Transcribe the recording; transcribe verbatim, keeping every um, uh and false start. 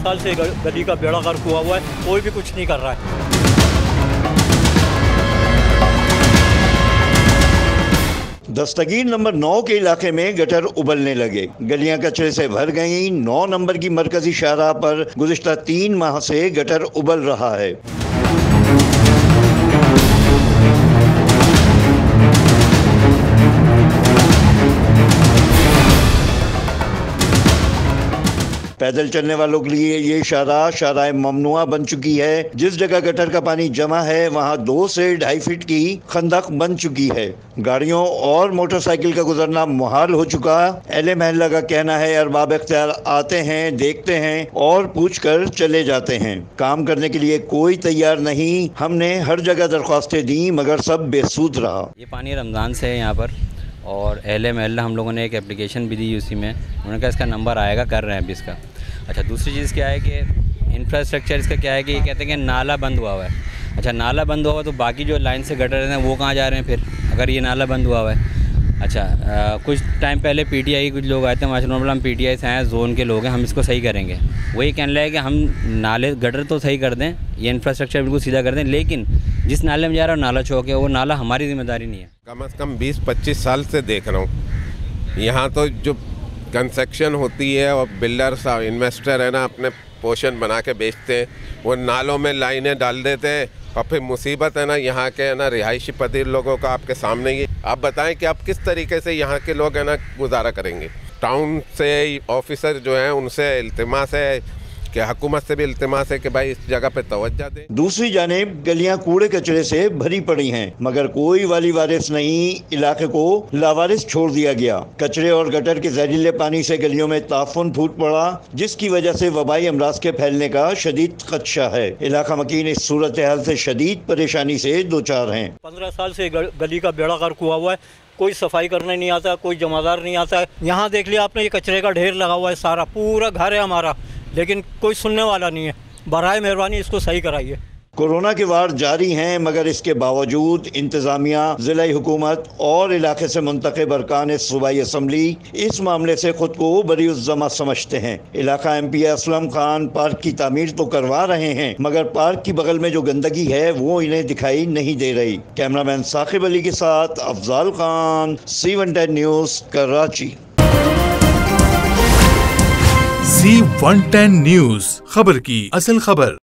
साल से गली का बेड़ा गर्क हुआ हुआ है, कोई भी कुछ नहीं कर रहा है। दस्तगीर नंबर नौ के इलाके में गटर उबलने लगे, गलियां कचरे से भर गईं। नौ नंबर की मरकजी शाहराह पर गुज़िश्ता तीन माह से गटर उबल रहा है। पैदल चलने वालों के लिए ये शाहराह शाहराह ममनुआ बन चुकी है। जिस जगह गटर का पानी जमा है वहाँ दो से ढाई फीट की खंदक बन चुकी है। गाड़ियों और मोटरसाइकिल का गुजरना मुहाल हो चुका। अहले महल्ला का कहना है अरबाब इख्तियार आते हैं, देखते हैं और पूछ कर चले जाते हैं। काम करने के लिए कोई तैयार नहीं। हमने हर जगह दरख्वास्तें दी मगर सब बेसूद रहा। ये पानी रमज़ान से है यहाँ पर, और अहले महल्ला हम लोगों ने एक एप्लीकेशन भी दी, उसी में उन्होंने कहा इसका नंबर आएगा, कर रहे हैं अभी इसका। अच्छा, दूसरी चीज़ क्या है कि इंफ्रास्ट्रक्चर इसका क्या है कि ये कहते हैं कि नाला बंद हुआ हुआ है। अच्छा, नाला बंद हुआ हुआ तो बाकी जो लाइन से गटर हैं वो कहाँ जा रहे हैं फिर, अगर ये नाला बंद हुआ हुआ है। अच्छा, आ, कुछ टाइम पहले पीटीआई कुछ लोग आए थे, माशाल्लाह हम पीटीआई से आए, जोन के लोग हैं, हम इसको सही करेंगे। वही कहने लगे कि हम नाले गटर तो सही कर दें, ये इंफ्रास्ट्रक्चर बिल्कुल सीधा कर दें, लेकिन जिस नाले में जा रहा है नाला चौक है, वो नाला हमारी जिम्मेदारी नहीं है। कम अज़ कम बीस पच्चीस साल से देख रहा हूँ यहाँ तो जो कंस्ट्रक्शन होती है और बिल्डर्स इन्वेस्टर है ना अपने पोर्शन बना के बेचते हैं, वो नालों में लाइनें डाल देते हैं और फिर मुसीबत है ना यहाँ के है ना रिहायशी पदीर लोगों का आपके सामने ही। आप बताएं कि आप किस तरीके से यहाँ के लोग है ना गुजारा करेंगे। टाउन से ऑफिसर जो हैं उनसे इल्तिमास है कि हुकूमत से भी इल्तिमास है कि भाई इस जगह पे तवज्जो दें। दूसरी जानिब गलियां कूड़े कचरे से भरी पड़ी हैं मगर कोई वाली वारिस नहीं। इलाके को लावारिस छोड़ दिया गया। कचरे और गटर के जहरीले पानी से गलियों में ताफुन फूट पड़ा, जिसकी वजह से वबाई अमराज के फैलने का शदीद खदशा है। इलाका मकीन इस सूरत हाल से शदीद परेशानी से दो चार हैं। पंद्रह साल से गली का बेड़ा गर्क हुआ हुआ है, कोई सफाई करने नहीं आता, कोई जमादार नहीं आता है। यहाँ देख लिया आपने, ये कचरे का ढेर लगा हुआ है, सारा पूरा घर है हमारा, लेकिन कोई सुनने वाला नहीं है। बराए मेहरबानी इसको सही कराइए। कोरोना के वार जारी हैं मगर इसके बावजूद इंतजामिया, जिला हुकूमत और इलाके से मुंतखब अरकान सूबाई असम्बली इस मामले से खुद को बरीउज़्ज़मा समझते हैं। इलाका M P Aslam Khan park की तामीर तो करवा रहे हैं मगर पार्क की बगल में जो गंदगी है वो इन्हें दिखाई नहीं दे रही। कैमरामैन साकिब अली के साथ Afzal Khan, C one ten news, Karachi. C one ten news, खबर की असल खबर।